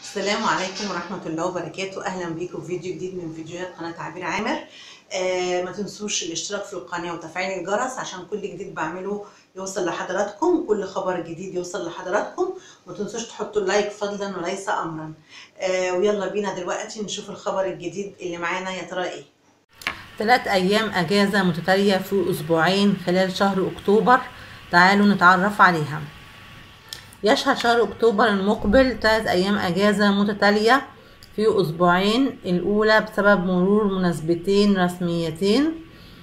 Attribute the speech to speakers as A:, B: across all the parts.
A: السلام عليكم ورحمة الله وبركاته. أهلا بيكم في فيديو جديد من فيديوهات قناة عبير عامر. ما تنسوش الاشتراك في القناة وتفعيل الجرس عشان كل جديد بعمله يوصل لحضراتكم، كل خبر جديد يوصل لحضراتكم. ما تنسوش تحطوا اللايك فضلا وليس أمرا. ويلا بينا دلوقتي نشوف الخبر الجديد اللي معانا يا ترى ايه. 3 أيام أجازة متتالية في أسبوعين خلال شهر أكتوبر، تعالوا نتعرف عليها. يشهد شهر أكتوبر المقبل 3 أيام أجازة متتالية في أسبوعين، الأولى بسبب مرور مناسبتين رسميتين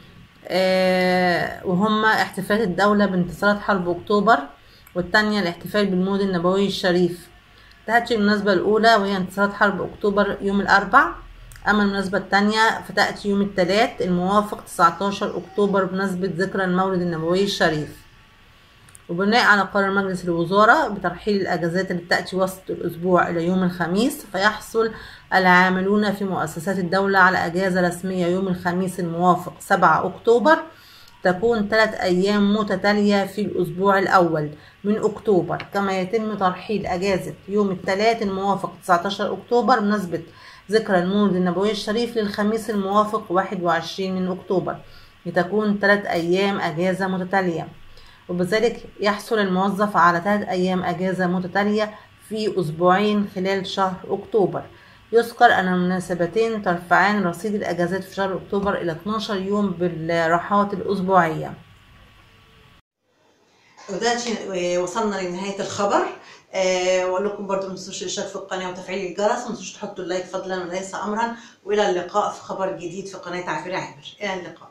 A: وهما احتفال الدولة بانتصارات حرب أكتوبر، والتانية الاحتفال بالمولد النبوي الشريف. تأتي المناسبة الأولى وهي انتصارات حرب أكتوبر يوم الأربع، أما المناسبة التانية فتأتي يوم الثلاث الموافق 19 أكتوبر بمناسبة ذكرى المولد النبوي الشريف. وبناء على قرار مجلس الوزراء بترحيل الأجازات اللي بتأتي وسط الأسبوع إلى يوم الخميس، فيحصل العاملون في مؤسسات الدولة على أجازة رسمية يوم الخميس الموافق 7 أكتوبر، تكون 3 أيام متتالية في الأسبوع الأول من أكتوبر، كما يتم ترحيل أجازة يوم الثلاث الموافق 19 أكتوبر بمناسبة ذكرى المولد النبوي الشريف للخميس الموافق 21 من أكتوبر، لتكون 3 أيام أجازة متتالية. وبذلك يحصل الموظف على 3 أيام أجازة متتالية في أسبوعين خلال شهر أكتوبر. يذكر أن المناسبتين ترفعان رصيد الأجازات في شهر أكتوبر إلى 12 يوم بالراحات الأسبوعية. ودلوقتي وصلنا لنهاية الخبر. واقول لكم برضو متنسوش الاشتراك في القناة وتفعيل الجرس، ومتنسوش تحطوا اللايك فضلا وليس أمرا. وإلى اللقاء في خبر جديد في قناة عبير عامر. إلى اللقاء.